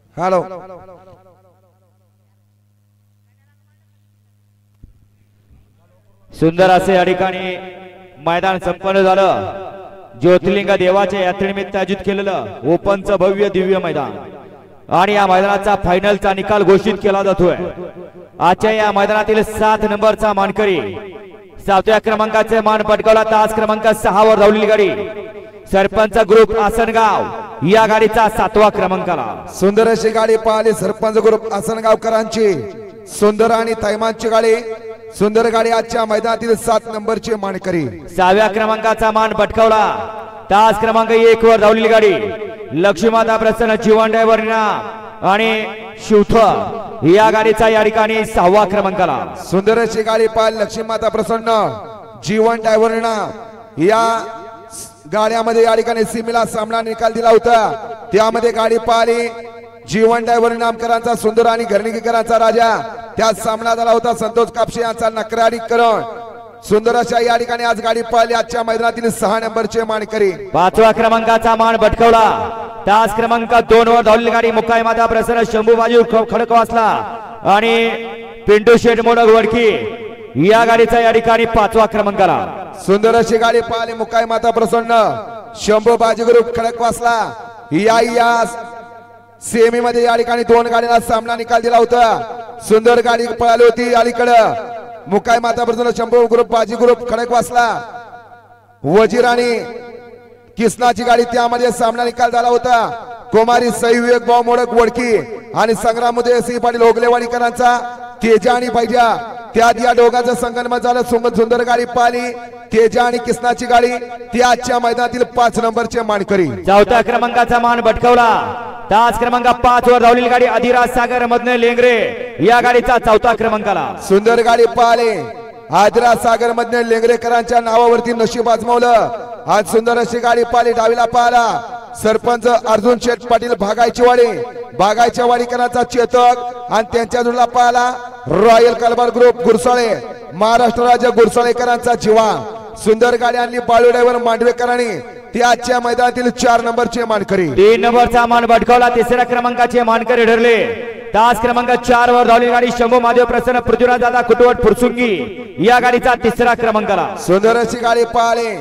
Hello सुंदर असे या ठिकाणी मैदान संपन्न झालं। ज्योतिर्लिंग देवाच्या यात्रेनिमित्त आयोजित केलेलं ओपनचं भव्य दिव्य मैदान आणि या मैदानाचा फायनलचा निकाल घोषित केला जातोय। आजच्या या मैदानातील 7 नंबरचा मानकरी 7व्या क्रमांकाचे मान पटकावला तास क्रमांक 6 वर धावलेली गाडी सरपंच ग्रुप आसनगाव या गाडीचा 7वा क्रमांकाला। सुंदर अशी गाडी पाहिली सरपंच ग्रुप आसनगावकरांची सुंदर आणि तैमानची गाडी। सुंदर गाडी आजच्या मैदानातील 7 नंबरची मानकरी 6व्या क्रमांकाचा मान पटकावला तास क्रमांक 1 वर धावलेली गाडी लक्ष्मीमाता प्रसन्न जीवन ड्रायव्हर इनाम आणि शिवथ या गाडीचा या ठिकाणी 6वा क्रमांकाला। सुंदर अशी गाडी पाहिली लक्ष्मीमाता प्रसन्न जीवन ड्रायव्हर इनाम या गाड्यामध्ये या ठिकाणी सीमेला सामना निकाल दिला होता। त्यामध्ये गाडी पाहिली जीवन ड्रायव्हर इनामकरांचा सुंदर आणि घरणीकरांचा राजा त्यात सामना झाला होता। संतोष कापसे यांचा नकरारी करण सुंदर अशा या ठिकाणी आज गाडी पाहिली आजच्या मैदानातील 6 नंबरचे मानकरी 5व्या क्रमांकाचा मान पटकावला तास क्रमांक 2 वर धावलेली गाडी मुक्काई माता प्रसन्न शंभू बाजू खडकवासला आणि पिंटू शेठ मोडक वडकी या गाडीचा या ठिकाणी 5वा क्रमांकाला। सुंदर अशी गाडी पाहिली मुक्काई माता प्रसन्न शंभू बाजू ग्रुप खडकवासला या सेमी मध्ये या ठिकाणी 2 गाड्यांना सामना निकाल दिला होता। सुंदर गाडी पळाली होती अलीकडे मुक्काई माता प्रसन्न शंभू ग्रुप बाजी ग्रुप खडकवासला वजीर आणि किसनाची गाडी त्यामध्ये सामना निकाल झाला होता। कुमारी सई विवेक भाऊ मोडक वडकी आणि संग्राम मध्ये सिंह पाटील ओगलेवाडीकरांचा तेजा आणि पाहिजा त्यात या दोघांचं संगनमत झालं। सुंदर गाडी पाहिली तेजा आणि किसनाची गाडी ती आजच्या मैदानातील 5 नंबरचे मानकरी 4थ्या क्रमांकाचा मान पटकावला तास क्रमांक 5 वर धावलेली गाडी आदिराज सागर मधने लेंगरे या गाडीचा 4था क्रमांकाला। सुंदर गाडी पाहिली आदिराज सागर मधने लेंगरेकरांच्या नावावरती नशीब आजमावलं। आज सुंदर अशी गाडी पाहिली डावीला पाहिला सरपंच अर्जुन शेठ पाटील बागायच्या वाडीकरांचा चेतक आणि त्यांच्या जोडीला पाहिला रॉयल कलबार ग्रुप गुरसाळे महाराष्ट्र राज्य गुरसाळेकरांचा जीवा। सुंदर गाडी आणली बाळू ड्रायव्हर मांडवेकरांनी ती आजच्या मैदानातील 4 नंबरचे मानकरी 3 नंबरचा मान पटकावला 3ऱ्या क्रमांकाचे मानकरी ठरले तास क्रमांक 4 वर धावलेली गाडी शंभू महादेव प्रसन्न पृथ्वीराज दादा कुटवट फुरसुंगी या गाडीचा 3रा क्रमांकाला। सुंदर अशी गाडी पाहिली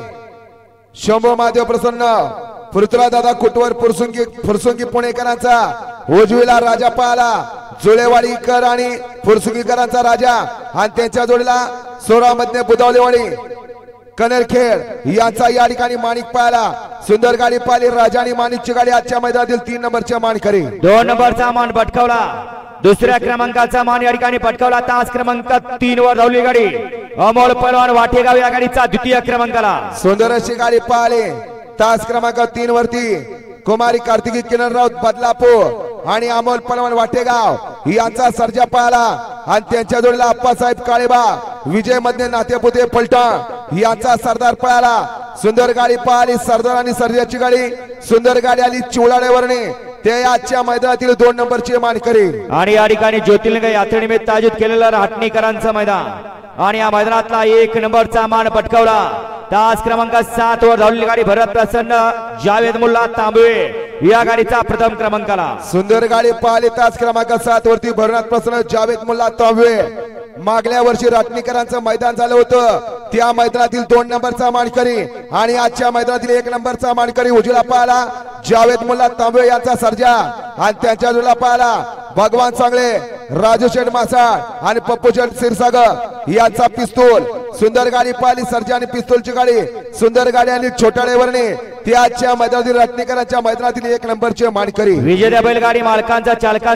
शंभू महादेव प्रसन्न पृथ्वीराज दादा कुटवर फुरसुंगी पुणेकरांचा उजवीला राजा पाहला जुळेवाडीकर आणि फुरसुंगीकरांचा राजा आणि त्यांच्या जोडीला सोरामधने बुदावलेवाडी कनेरखेड यांचा या ठिकाणी माणिक पाहिला। सुंदर गाडी पाहिली राजा आणि माणिकची गाडी आजच्या मैदानातील 3 नंबरचे मानकरी 2 नंबरचा मान पटकावला 2ऱ्या क्रमांकाचा मान या ठिकाणी पटकावला तास क्रमांक 3 वर धावलेली गाडी अमोल पहलवान वाटेगाव या गाडीचा 2य क्रमांकाला। सुंदर अशी गाडी पाहिली तास क्रमांक 3 वरती कुमारी कार्तिकी किरण राऊत बदलापूर आणि अमोल पहलवान वाटेगाव यांचा सर्जा पाहिला आणि त्यांच्या जोडीला अप्पासाहेब काळेबा विजय मध्ये नातेपुते पलटण यांचा सरदार पळाला। सुंदर गाडी पाहिली सरदार आणि सर्जाची गाडी सुंदर गाडी आली चिवळाड्यावरने ते आजच्या मैदानातील 2 नंबरचे मानकरी आणि या ठिकाणी ज्योतिर्लिंग यात्रेनिमित्त आयोजित केलेलं राटणीकरांचं मैदान आणि या मैदानातला 1 नंबरचा मान पटकावला तास क्रमांक 7 वर धावलेली गाडी भरत प्रसन्न जावेद मुल्ला तांबवे या गाडीचा 1म क्रमांकाला। सुंदर गाडी पाहिली तास क्रमांक 7 वरती भरत प्रसन्न जावेद मुल्ला तांबवे मागल्या वर्षी राटणीकरांचं मैदान झालं होतं त्या मैदानातील 2 नंबरचा मानकरी आणि आजच्या मैदानातील 1 नंबरचा मानकरी उजवीला पाहिला जावेद मुल्ला तांबवे यांचा सर्जा आणि त्यांच्या जोडीला पाहिला भगवान चांगले राजू शेठ मासाळ आणि पप्पू शेठ क्षीरसागर यांचा पिस्तूल। सुंदर गाडी पाहिली सर्जा आणि पिस्तूलची गाडी सुंदर गाडी आणि छोट्या ड्रायव्हरने ती आजच्या मैदानातील राटणीकरांच्या मैदानातील 1 नंबरचे मानकरी विजय बैलगाडी मालकांचा चालका